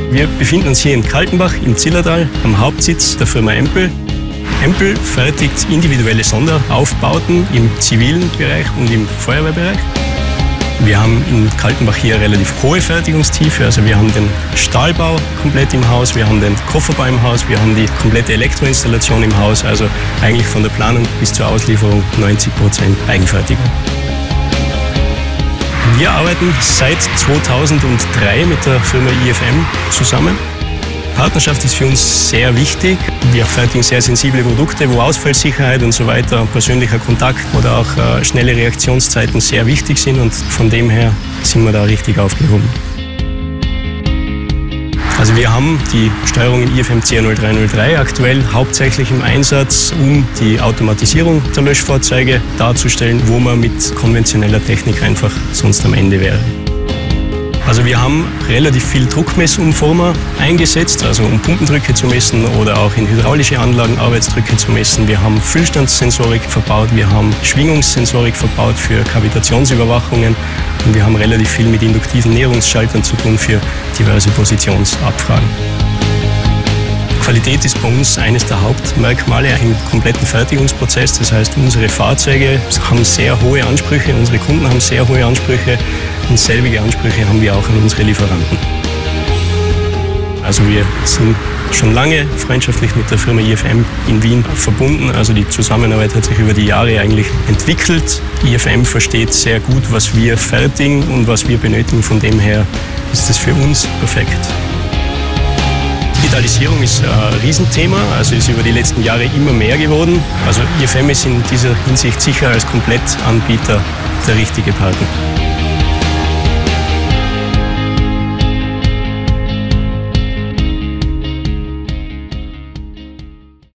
Wir befinden uns hier in Kaltenbach im Zillertal am Hauptsitz der Firma EMPL. EMPL fertigt individuelle Sonderaufbauten im zivilen Bereich und im Feuerwehrbereich. Wir haben in Kaltenbach hier eine relativ hohe Fertigungstiefe, also wir haben den Stahlbau komplett im Haus, wir haben den Kofferbau im Haus, wir haben die komplette Elektroinstallation im Haus, also eigentlich von der Planung bis zur Auslieferung 90% Eigenfertigung. Wir arbeiten seit 2003 mit der Firma EFM zusammen. Partnerschaft ist für uns sehr wichtig. Wir fertigen sehr sensible Produkte, wo Ausfallsicherheit und so weiter, persönlicher Kontakt oder auch schnelle Reaktionszeiten sehr wichtig sind und von dem her sind wir da richtig aufgehoben. Also wir haben die Steuerung in IFM CR0303 aktuell hauptsächlich im Einsatz, um die Automatisierung der Löschfahrzeuge darzustellen, wo man mit konventioneller Technik einfach sonst am Ende wäre. Also wir haben relativ viel Druckmessumformer eingesetzt, also um Pumpendrücke zu messen oder auch in hydraulische Anlagen Arbeitsdrücke zu messen. Wir haben Füllstandssensorik verbaut, wir haben Schwingungssensorik verbaut für Kavitationsüberwachungen und wir haben relativ viel mit induktiven Näherungsschaltern zu tun für diverse Positionsabfragen. Qualität ist bei uns eines der Hauptmerkmale im kompletten Fertigungsprozess. Das heißt, unsere Fahrzeuge haben sehr hohe Ansprüche, unsere Kunden haben sehr hohe Ansprüche und selbige Ansprüche haben wir auch an unsere Lieferanten. Also wir sind schon lange freundschaftlich mit der Firma EFM in Wien verbunden. Also die Zusammenarbeit hat sich über die Jahre eigentlich entwickelt. EFM versteht sehr gut, was wir fertigen und was wir benötigen. Von dem her ist es für uns perfekt. Digitalisierung ist ein Riesenthema, also ist über die letzten Jahre immer mehr geworden. Also EFM ist in dieser Hinsicht sicher als Komplettanbieter der richtige Partner.